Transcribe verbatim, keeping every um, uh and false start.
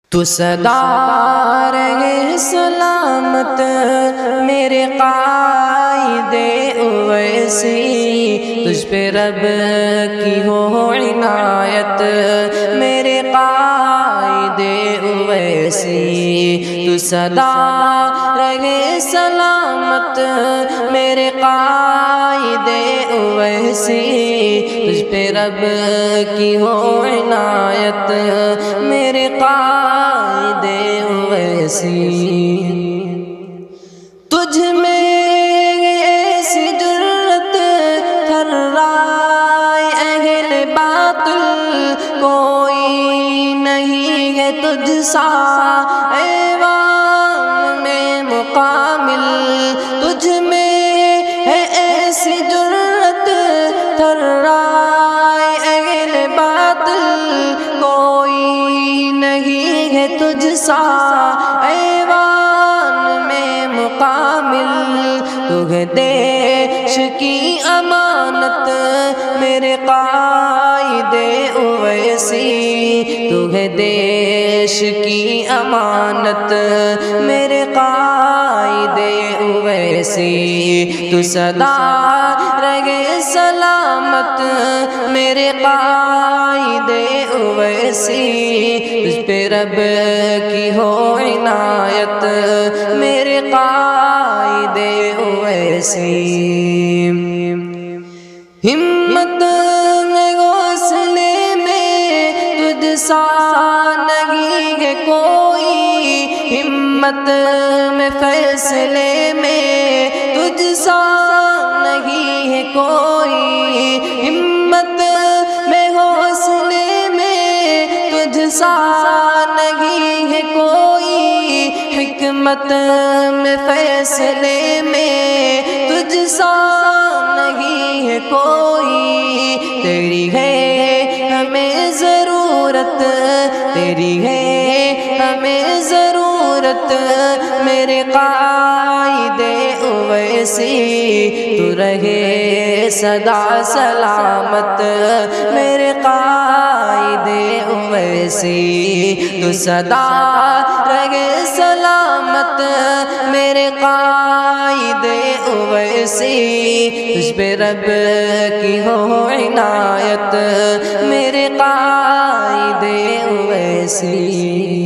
تو سدا رہے سلامت میرے قائد اویسی، تجھ پہ رب کی ہو عنایت میرے قائد اویسی۔ تو سدا رہے سلامت میرے قائد اویسی، تجھ پہ رب کی ہو عنایت میرے قائد اویسی۔ تجھ میں ایسی جرت تھرائے اہل باطل کوئی نہیں ہے تجھ سا ایوان میں مکامل۔ تجھ میں ہے ایسی جرت تھرائے اہل باطل کوئی نہیں ہے تجھ سا ایوان میں مکامل۔ تو ہے دیش کی امانت میرے قائد اویسی، تو ہے دیش کی امانت میرے قائد اویسی۔ تو سدا رہے سلامت میرے قائد اویسی، تجھ پہ رب کی ہو عنایت میرے قائد اویسی۔ ہمت میں حوصلے میں تجھ سا نہیں ہے کوئی، ہمت میں فیصلے میں تجھ سا نہیں ہے کوئی، ہمت میں حوصلے میں تجھ سا نہیں ہے کوئی، حکمت میں فیصلے میں تجھ سا نہیں ہے کوئی۔ تیری ہے ہمیں ضرورت، تیری ہے ہمیں ضرورت میرے قائد اویسی، تو رہے صدا سلامت میرے قائد اویسی۔ تو صدا رہے سلامت میرے قائد اویسی، تجھ پہ رب کی ہو عنایت میرے قائد اویسی۔